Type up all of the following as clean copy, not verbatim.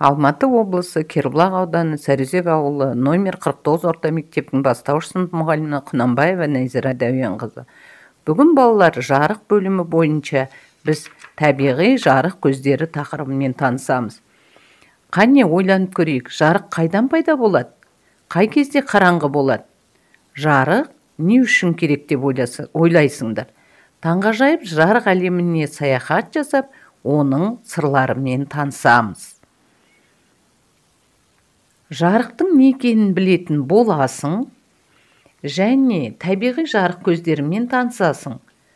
Алматы облысы Кербұлақ ауданы Сарыөзек ауылы номер 49 орта мектептің бастауыш сынып мұғалімі Құнанбаева Найзира Дәуенқызы. Бүгін балалар жарық бөлімі бойынша біз табиғи жарық көздері тақырыбымен танысамыз. Қане ойланып көрейік, жарық қайдан пайда болады? Қай кезде қараңғы болады? Жарық не үшін керек деп ойлайсыңдар? Таңғажайып жарық әлеміне саяхат жасап, оның сырларымен танысамыз. Жарықтың не екенін білетін боласың және табиғи жарық көздерімен танысасың.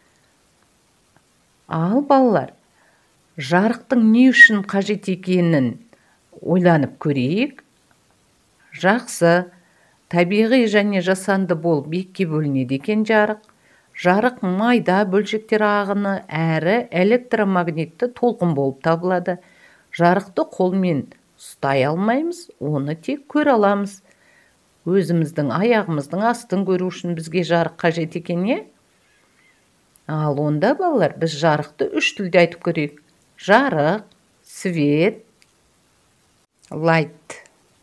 Ал балалар, жарықтың не үшін қажет екенін ойланып көрейік. Жақсы, табиғи және жасанды болып екіге бөлінеді екен жарық. Жарық майда бөлшектер ағыны әрі электромагнитті толқын болып табылады. Жарықты қолмен ұстай алмаймыз, оны тек көре аламыз. Өзіміздің аяғымыздың астын көру үшін бізге жарық қажет екен, е? Ал онда балалар, біз жарықты үш тілде айтып көрейік. Жарық, свет, light.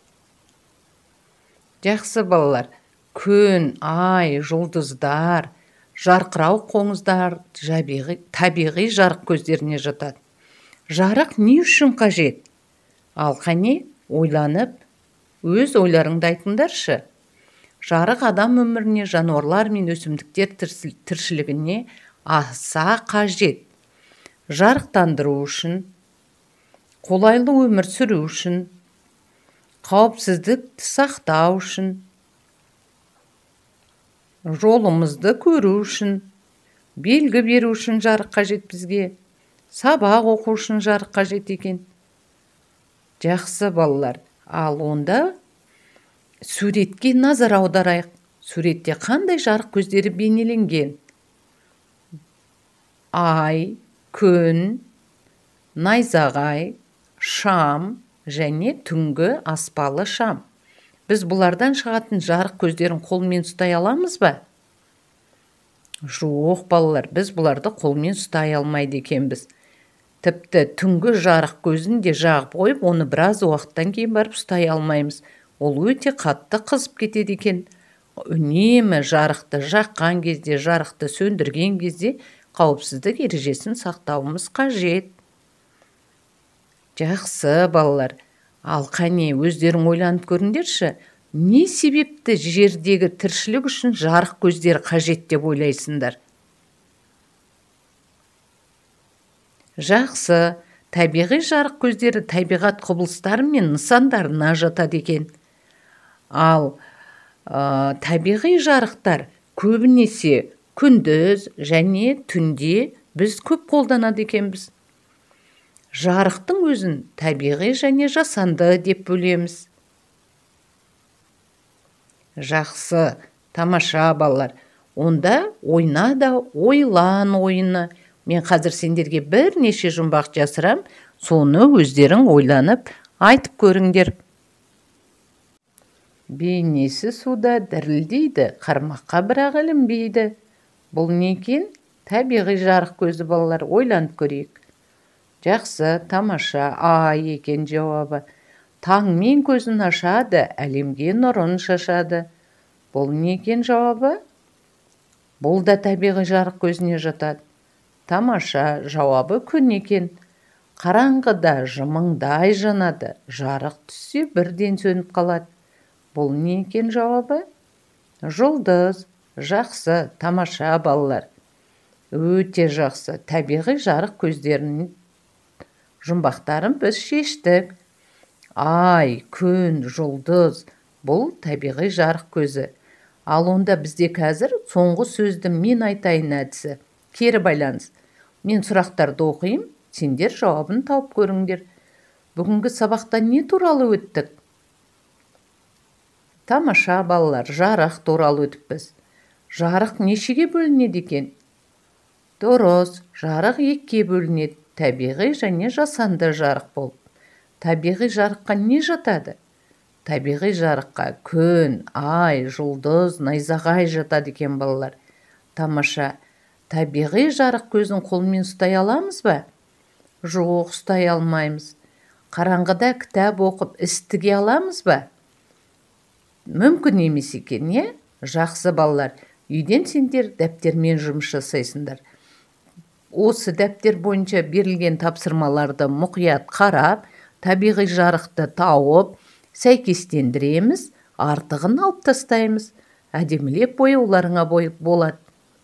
Жақсы балалар, күн, ай, жұлдыздар, жарқырау қоңыздар табиғи жарық көздеріне жатады. Жарық не үшін қажет? Ал қане, ойланып, өз ойларыңды айтыңдаршы. Жарық адам өміріне, жануарлар мен өсімдіктер тіршілігіне аса қажет. Жарықтандыру үшін, қолайлы өмір сүру үшін, қауіпсіздікті сақтау үшін, жолымызды көру үшін, белгі беру үшін жарық қажет бізге, сабақ оқу үшін жарық қажет екен. Жақсы балалар, ал онда суретке назар аударайық. Суретте қандай жарық көздері бейнеленген? Ай, күн, найзағай, шам және түнгі аспалы шам. Біз бұлардан шығатын жарық көздерін қолмен ұстай аламыз ба? Жоқ балалар, біз бұларды қолмен ұстай алмайды екенбіз. Тіпті түнгі жарық көзін де жағып қойып, оны біраз уақыттан кейін барып ұстай алмаймыз. Ол өте қатты қызып кетеді екен. Үнемі жарықты жаққан кезде, жарықты сөндірген кезде қауіпсіздік ережесін сақтауымыз қажет. Жақсы балалар, ал қане өздерің ойланып көріңдерші, не себепті жердегі тіршілік үшін жарық көздері қажет деп ойлайсыңдар? Жақсы, табиғи жарық көздері табиғат құбылыстары мен нысандарына жатады екен. Ал табиғи жарықтар көбінесе күндіз және түнде біз көп қолданады екенбіз. Жарықтың өзін табиғи және жасанды деп бөлеміз. Жақсы, тамаша балалар. Онда ойна да ойлан ойыны. Мен қазір сендерге бірнеше жұмбақ жасырам, соны өздерің ойланып айтып көріңдер. Бейнесі суда дірілдейді, қармаққа бірақ ілінбейді. Бұл не екен? Табиғи жарық көзі балалар, ойланып көрейік. Жақсы, тамаша, ай екен жауабы. Таңмен көзін ашады, әлемге нұрын шашады. Бұл не екен жауабы? Бұл да табиғи жарық көзіне жатады. Тамаша, жауабы күн екен. Қараңғыда жымыңдай жанады, жарық түссе бірден сөніп қалады. Бұл не екен жауабы? Жұлдыз. Жақсы, тамаша балалар. Өте жақсы, табиғи жарық көздерінің жұмбақтарын біз шештік. Ай, күн, жұлдыз, бұл табиғи жарық көзі. Ал онда бізде қазір соңғы сөзді мен айтайын әдісі. Кері байланыс. Мен сұрақтарды оқиым, сендер жауабын тауып көріңдер. Бүгінгі сабақта не туралы өттік? Тамаша балалар, жарық туралы өтіппіз. Жарық нешеге бөлінеді екен? Дұрыс, жарық екіге бөлінеді, табиғи және жасанды жарық болып. Табиғи жарыққа не жатады? Табиғи жарыққа күн, ай, жұлдыз, найзағай жатады екен балалар. Тамаша. Табиғи жарық көзін қолмен ұстай аламыз ба? Жоқ, ұстай алмаймыз. Қараңғыда кітап оқып іс тіге аламыз ба? Мүмкін емес екен, е? Жақсы балалар, үйден сендер дәптермен жұмыс жасайсыңдар. Осы дәптер бойынша берілген тапсырмаларды мұқият қарап, табиғи жарықты тауып, сәйкестендіреміз, артығын алып тастаймыз. Әдемілеп бояуларыңа болады.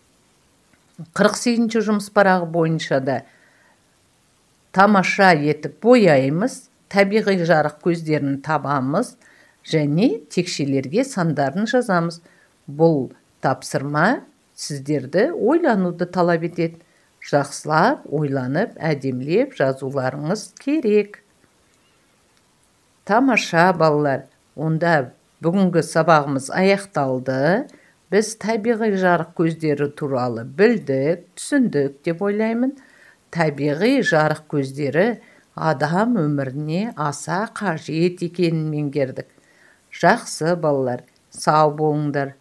48-ші жұмыс парағы бойынша да тамаша етіп бояймыз, табиғи жарық көздерін табамыз және текшелерге сандарын жазамыз. Бұл тапсырма сіздерді ойлануды талап етеді. Жақсылап, ойланып, әдемілеп жазуларыңыз керек. Тамаша балалар, онда бүгінгі сабағымыз аяқталды. Біз табиғи жарық көздері туралы білдік, түсіндік деп ойлаймын. Табиғи жарық көздері адам өміріне аса қажет екенін меңгердік. Жақсы балалар, сау болыңдар.